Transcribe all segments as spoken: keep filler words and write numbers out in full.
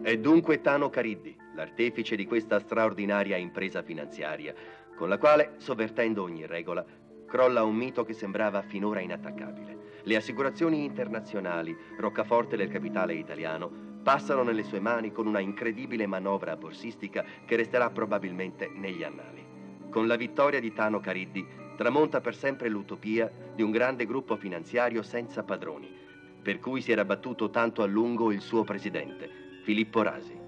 È dunque Tano Cariddi, l'artefice di questa straordinaria impresa finanziaria, con la quale, sovvertendo ogni regola, crolla un mito che sembrava finora inattaccabile. Le assicurazioni internazionali, roccaforte del capitale italiano, passano nelle sue mani con una incredibile manovra borsistica che resterà probabilmente negli annali. Con la vittoria di Tano Cariddi tramonta per sempre l'utopia di un grande gruppo finanziario senza padroni, per cui si era battuto tanto a lungo il suo presidente, Filippo Rasi.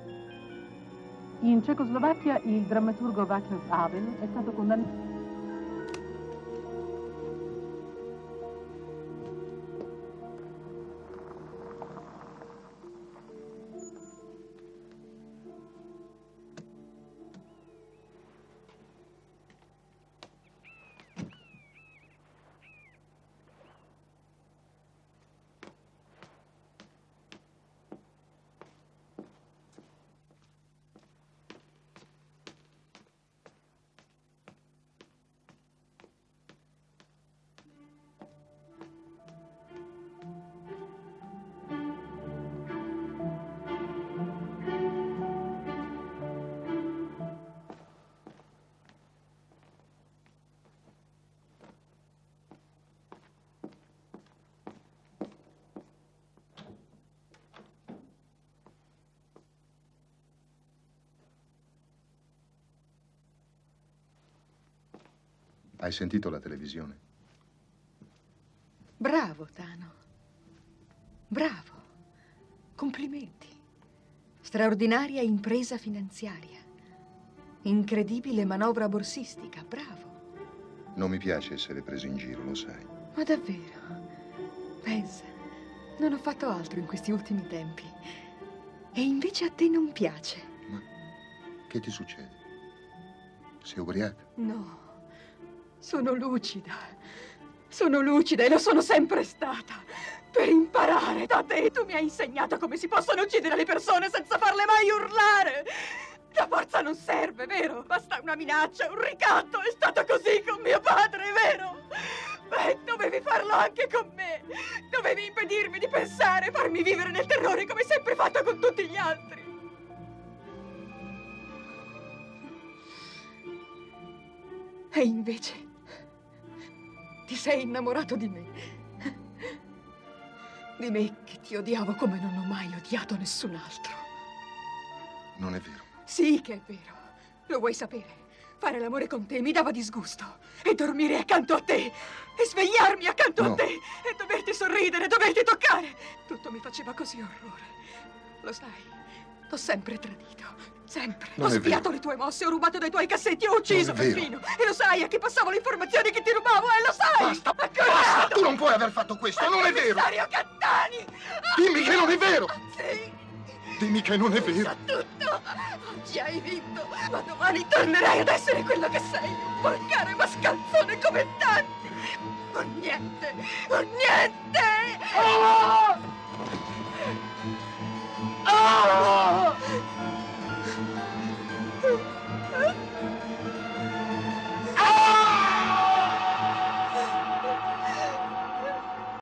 In Cecoslovacchia il drammaturgo Václav Havel è stato condannato. Hai sentito la televisione? Bravo, Tano. Bravo. Complimenti. Straordinaria impresa finanziaria. Incredibile manovra borsistica. Bravo. Non mi piace essere preso in giro, lo sai. Ma davvero? Pensa, non ho fatto altro in questi ultimi tempi. E invece a te non piace. Ma che ti succede? Sei ubriaca? No. Sono lucida, sono lucida e lo sono sempre stata. Per imparare da te, tu mi hai insegnato come si possono uccidere le persone senza farle mai urlare. La forza non serve, vero? Basta una minaccia, un ricatto. È stato così con mio padre, vero? Beh, dovevi farlo anche con me. Dovevi impedirmi di pensare, farmi vivere nel terrore come hai sempre fatto con tutti gli altri. E invece ti sei innamorato di me. Di me che ti odiavo come non ho mai odiato nessun altro. Non è vero. Sì che è vero. Lo vuoi sapere? Fare l'amore con te mi dava disgusto. E dormire accanto a te. E svegliarmi accanto No. a te. E doverti sorridere, doverti toccare. Tutto mi faceva così orrore. Lo sai, t'ho sempre tradito. Sempre. Non Ho è spiato vero. le tue mosse, ho rubato dai tuoi cassetti, ho ucciso Non è vero. perfino. E lo sai a chi passavo le informazioni che ti rubavo, e lo sai! Basta, A basta! Corrado! Tu non puoi aver fatto questo, non è vero! Commissario Cattani! Dimmi che non è vero! Sì! Dimmi che non è vero! Sa tutto! Oggi hai vinto, ma domani tornerai ad essere quello che sei, un volgare mascalzone come tanti! Un niente! Un niente! Oh!